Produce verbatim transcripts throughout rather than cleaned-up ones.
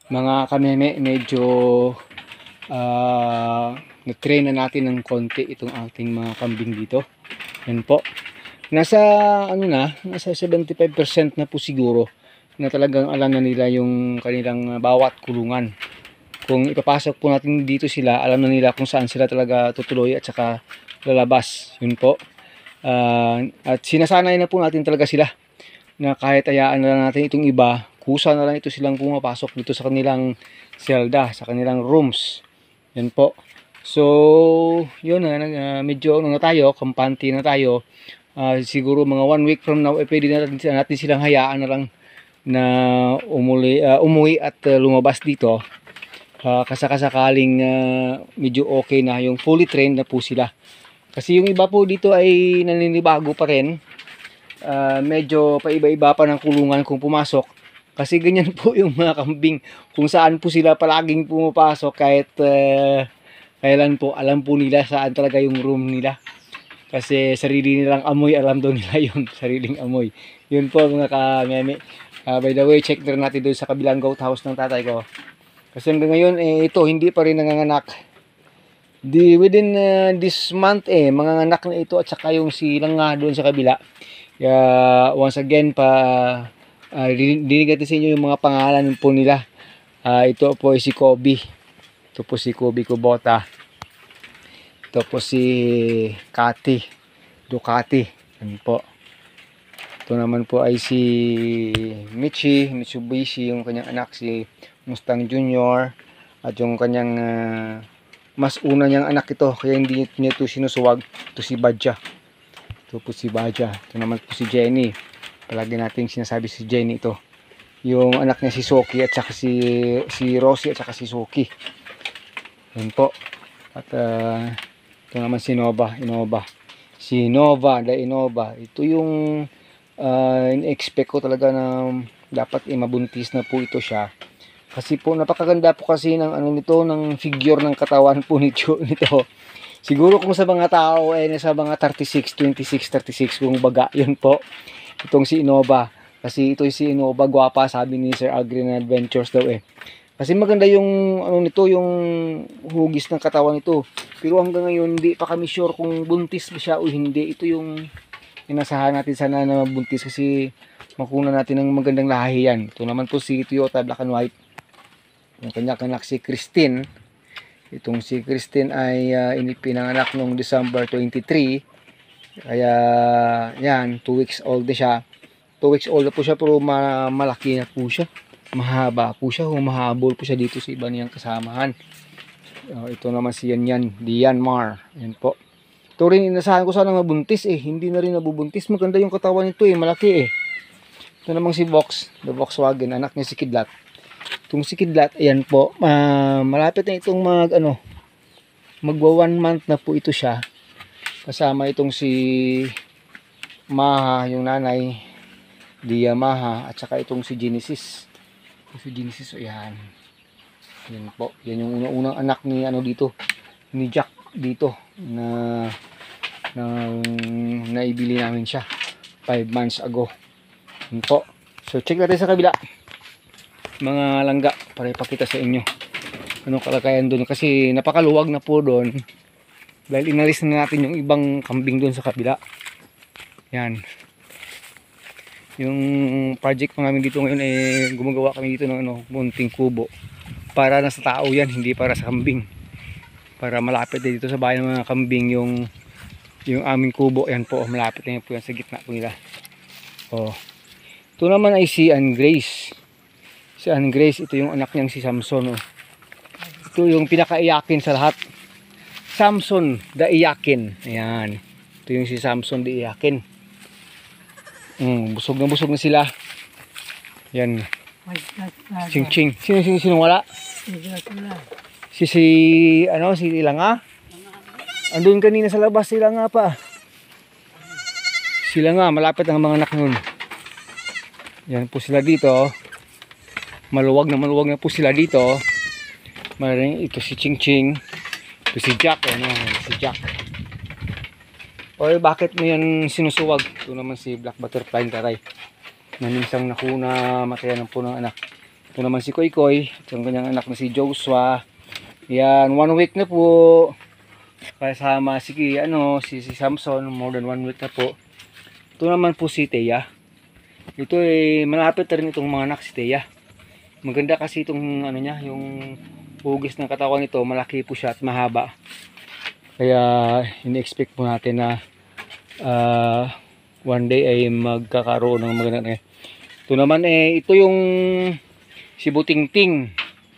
Mga kameme, medyo uh, na-train na natin ng konti itong ating mga kambing dito. Yan po. Nasa ano na, nasa seventy-five percent na po siguro na talagang alam na nila yung kanilang bawat kulungan. Kung ipapasok po natin dito sila, alam na nila kung saan sila talaga tutuloy at saka lalabas. Yun po. Uh, at sinasanay na po natin talaga sila na kahit ayaan na lang natin itong iba, kusa na lang ito silang pumapasok dito sa kanilang selda, sa kanilang rooms. Yan po. So, yun na, uh, medyo ano na tayo, kampante na tayo. Uh, siguro mga one week from now, eh, pwede natin, natin silang hayaan na lang na umuli, uh, umuwi at uh, lumabas dito. Uh, kasakasakaling uh, medyo okay na, yung fully trained na po sila. Kasi yung iba po dito ay naninibago pa rin. Uh, medyo paiba-iba pa ng kulungan kung pumasok. Kasi ganyan po yung mga kambing. Kung saan po sila palaging pumapasok kahit uh, kailan po, alam po nila saan talaga yung room nila. Kasi sarili nilang amoy, alam daw nila yun. Sariling amoy. Yun po mga kameme. Uh, by the way, check na natin doon sa kabilang goat house ng tatay ko. Kasi hanggang ngayon, eh, ito hindi pa rin nanganganak. Di within uh, this month eh mga anak na ito at saka yung silang nga doon sa kabila. Kaya uh, once again pa uh, dinig natin sa inyo yung mga pangalan po nila. Uh, ito po si Kobe. Ito po si Kobe Kubota. Ito po si Kati Ducati. Yan po. Ito naman po ay si Michi Mitsubishi, yung kanyang anak si Mustang Junior at yung kanyang uh, mas una niyang anak ito, kaya hindi niya ito sinusuwag. Ito si Badja. Ito po si Badja. Ito naman po si Jenny. Palagi natin sinasabi si Jenny ito. Yung anak niya si Soki at saka si, si Rosie at saka si Soki. Yan po. At uh, ito naman si Nova. Inova. Si Nova, the Inova. Ito yung uh, in-expect ko talaga na dapat eh, mabuntis na po ito siya. Kasi po napakaganda po kasi ng ano nito, ng figure ng katawan po nito nito. Siguro kung sa mga tao ay eh, nasa mga thirty-six, twenty-six, thirty-six kung baga, yun po. Itong si Inova. Kasi ito si Inova, gwapa sabi ni Sir Agrin Adventures daw eh. Kasi maganda yung ano nito, yung hugis ng katawan nito. Pero hanggang ngayon hindi pa kami sure kung buntis ba siya o hindi. Ito yung inasahan natin sana na buntis kasi makuha natin ng magandang lahi yan. Ito naman po si Toyota Black and White. Yung kanyang anak si Christine. Itong si Christine ay uh, pinanganak noong December twenty-three. Kaya yan, two weeks old na siya. two weeks old na po siya pero ma malaki na po siya. Mahaba po siya. Humahabol po siya dito sa iba niyang kasamahan. Uh, ito naman si Yan Yan, Dian Mar. Yan po. Ito rin inasahan ko sana mabuntis eh. Hindi na rin nabubuntis. Maganda yung katawan nito eh. Malaki eh. Ito namang si Vox. The Volkswagen. Anak niya si Kidlat. Itong si Kidlat, ayan po, uh, malapit na itong mag, ano, magwa one month na po ito siya. Kasama itong si Maha, yung nanay, Dia Maha, at saka itong si Genesis. Itong si Genesis, ayan. Yan po, yan yung unang-unang anak ni, ano dito, ni Jack dito, na, na naibili namin siya, five months ago. Yan po. So, check natin sa kabila. Mga langga para ipakita sa inyo anong kalagayan doon kasi napakaluwag na po doon dahil inalis na natin yung ibang kambing doon sa kabila. Yan yung project pa namin dito ngayon eh, gumagawa kami dito ng ano, munting kubo para na sa tao yan, hindi para sa kambing, para malapit dito sa bahay ng mga kambing yung yung aming kubo. Yan po, malapit na yan po yan sa gitna po nila. Oh, ito naman ay si Ann Grace. Si Ann Grace, ito yung anak niyang si Samson. Oh. Ito yung pinakaiyakin sa lahat. Samson, the iyakin. Ayan. Ito yung si Samson, the iyakin. Mm, busog na busog na sila. Yan. Ching ching. Sino sino sino wala? Si si ano si Ilanga? Andun kanina sa labas sila nga pa. Sila nga malapit ang mga anak nun. Yan po sila dito. Maluwag na maluwag na po sila dito. Maring ito si Ching Ching. Ito si Jack, ano, si Jack. Oy, bakit mo yan sinusuwag? Ito naman si Black Butterfly taray. Na minsang nakuna matayan ng punong anak. Ito Ito naman si Koy Koy, at yung kanyang anak na si Joshua. Yan, one week na po. Kasama si, ano, si, si Samson, more than one week na po. Ito naman po si Thea. Ito ay eh, malapit na rin itong mga anak si Thea. Maganda kasi itong ano niya, yung hugis ng katawan nito, malaki po siya at mahaba. Kaya ini-expect po natin na uh, one day ay magkakaroon ng maganda. Ito naman eh, ito yung si Butingting.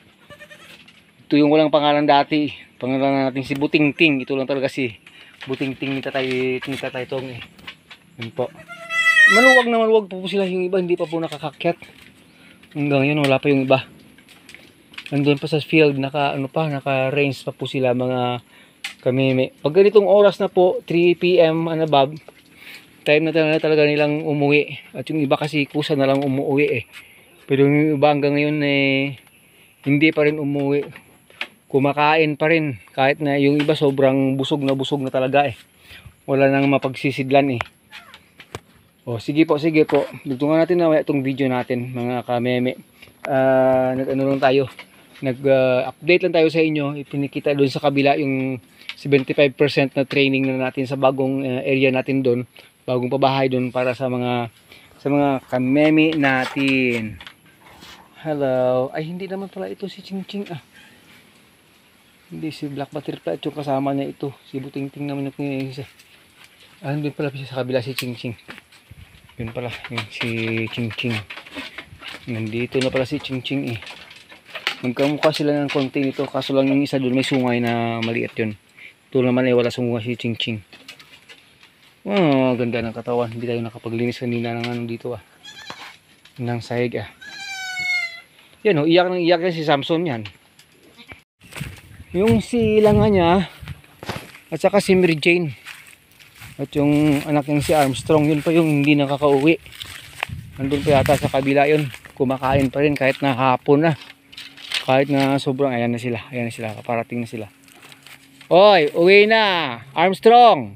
Ito yung walang pangalan dati. Pangalan natin si Butingting. Ito lang talaga si Butingting ni Tatay, ni Tatay Tong eh. Yun po. Maluwag na maluwag po, po sila, yung iba hindi pa po nakakakyat. Hanggang yun wala pa yung iba. Nandun pa sa field, naka ano pa, naka-range pa po sila mga kameme. Pag ganitong oras na po, three P M and above, time na talaga, talaga nilang umuwi. At yung iba kasi kusa na lang umuwi eh. Pero yung iba hanggang ngayon eh, hindi pa rin umuwi. Kumakain pa rin. Kahit na yung iba sobrang busog na busog na talaga eh. Wala nang mapagsisidlan eh. O sige po, sige po. Dugtungan natin na itong video natin mga kameme. Uh, Nag-ano lang tayo. Nag-update uh, lang tayo sa inyo. Ipinikita doon sa kabila yung seventy-five percent na training na natin sa bagong uh, area natin doon. Bagong pabahay doon para sa mga sa mga kameme natin. Hello. Ay hindi naman pala ito si Ching Ching ah. Hindi si Black Butterfly at yung kasama niya ito. Si Butingting naman yung isa. Ah, hindi pala sa kabila si Ching Ching. Yun pala, yun si Ching Ching. Nandito na pala si Ching Ching eh. Magkamukha sila ng konti nito. Kaso lang yung isa doon may sungay na maliit yun. Ito naman ay wala sungay si Ching Ching. Oh, ganda ng katawan. Hindi tayo nakapaglinis kanina ng ano dito ah. Ng sahig ah. Yan oh, iyak ng iyak yan si Samson yan. Yung si Langa niya at saka si Mary Jane. At yung anak niya si Armstrong, yun pa yung hindi nakakauwi. Nandun pa yata sa kabila yun. Kumakain pa rin kahit na hapon na. Kahit na sobrang, ayan na sila. Ayan na sila, kaparating na sila. Oy, uwi na! Armstrong!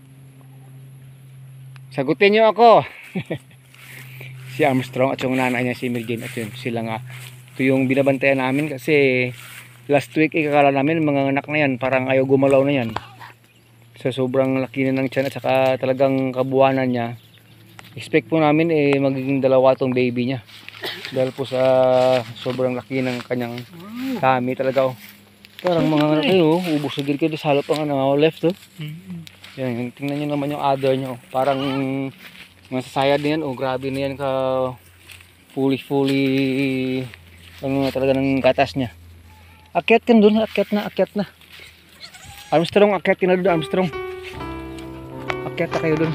Sagutin niyo ako! Si Armstrong at yung nanay niya si Mary Jane. At yun, sila nga. Ito yung binabantayan namin kasi last week ikakala namin mga anak na yan. Parang ayaw gumalaw na yan. Sa sobrang laki na ng tiyan at saka talagang kabuwanan niya, expect po namin eh magiging dalawa tong baby niya dahil po sa sobrang laki ng kanyang tummy talaga oh. Parang mga anak kayo, ubos na gilid kayo sa halop ang ano, left oh. Yan, tingnan nyo naman yung other niya oh. Parang masasayad na yan oh, grabe na yan ka fully fully ano talaga ng gatas niya. Akyat kan dun, akyat na, akyat na. Armstrong, akyat ka na doon, Armstrong. Akyat na kayo doon.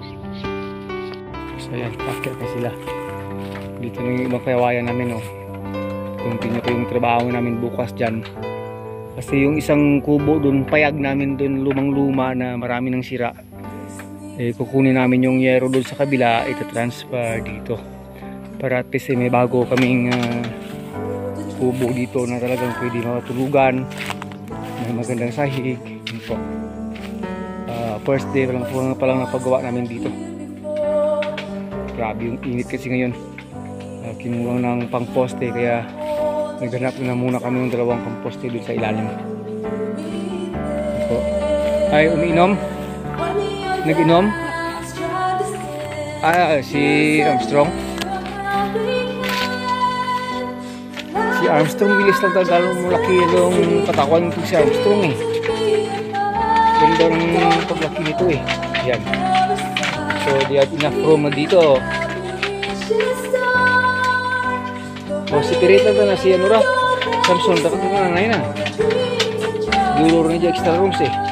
So yan, akyat na sila. Dito na yung ibang kawayan namin oh. Continue pa yung trabaho namin bukas dyan. Kasi yung isang kubo doon, payag namin doon, lumang luma na marami ng sira. Eh kukunin namin yung yero doon sa kabila, ita-transfer dito. Para at least eh, may bago kaming uh, kubo dito na talagang pwede matulugan. May magandang sahig. Yun po. Uh, first day pa lang po pa lang napagawa namin dito. Grabe yung init kasi ngayon. Uh, kinulang ng pangposte kaya naghanap na muna kami ng dalawang pangposte doon sa ilalim. Yun po. Ay, umiinom? Nag-inom? Ah, si Armstrong. Si Armstrong bilis lang talaga malaki yung katawan nito si Armstrong eh. Ganda ng paglaki nito eh. Yan. So they have enough room na dito. O si Pirita na si Anura. Samson dapat na nanay na. Siguro rin dyan extra rooms eh.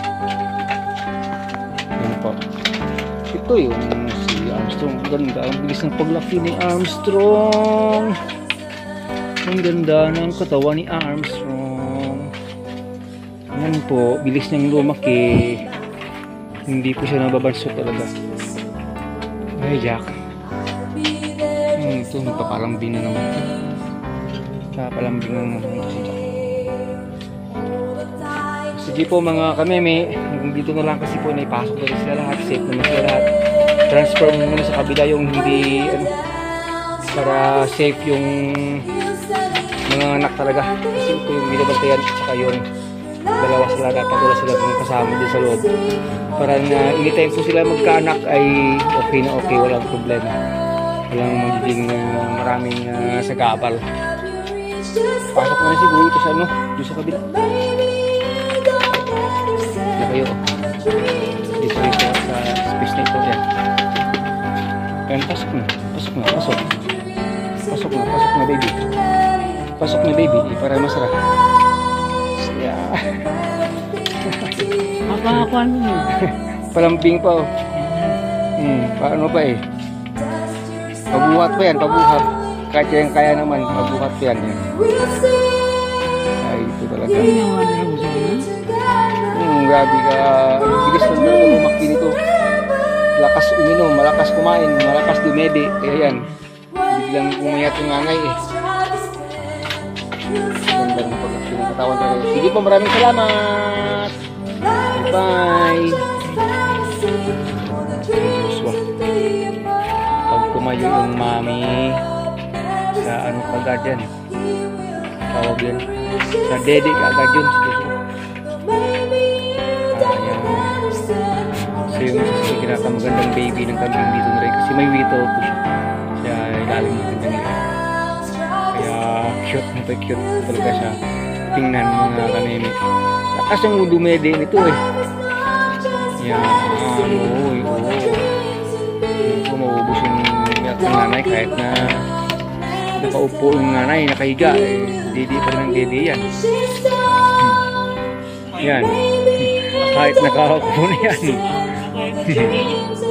Yan po. Ito yung si Armstrong. Ganda. Ang bilis ng paglaki ni Armstrong. Ang ganda ng katawan ni Armstrong. Yan po, bilis niyang lumaki. Hindi po siya nababanso talaga. Ay, Jack. Hmm, ito, nagpapalambing na naman ito. Nagpapalambing na naman ito si Jack. Sige po mga kameme, dito na lang kasi po naipasok na sila lahat. Safe naman sila lahat. Transfer muna sa kabila yung hindi, ano, para safe yung mga anak talaga. Kasi ito yung binabantayan at saka yung dalawa sila, dapat wala sila kung kasama din sa loob. Para na anytime po sila magkaanak ay okay na okay, walang problema. Walang magiging uh, maraming uh, sagabal. Pasok na siguro ito sa ano, doon sa kabila. Na kayo. Dito dito sa space na ito. Yan. Yan, pasok na. Pasok na, pasok. Pasok na, pasok na baby. Pasok na baby, eh, para masarap. Yeah. Apa-apaan mo? Palambing pa oh. Hmm, paano pa eh. Pabuhat pa yan, pabuhat. Kahit yan kaya naman, pabuhat pa yan. Ay, ito talaga. Hmm, grabe ka. Ang bilis lang talaga lumaki nito. Lakas uminom, malakas kumain, malakas dumede. Kaya yan, biglang umayat yung ngangay eh. Ganda ng pag-action ng katawan talaga. Sige po, maraming salamat. Bye. So, pag tumayo yung mami sa ano kagad yan, tawag yan, sa dede kagad yun. Ayan. So yung sa kinakamagandang baby ng kambing dito na rin kasi may wito po siya sa ilalim ng kanyang ito. Kaya cute na cute talaga siya tingnan mga kanemi. Lakas yung dumede nito eh. Yan, ano, uy, oo. Yan po, maubos yung yak ng nanay kahit na nakaupo yung nanay, nakahiga eh. Didi pa rin ang didi yan. Hmm. Yan. Kahit nakaupo na yan.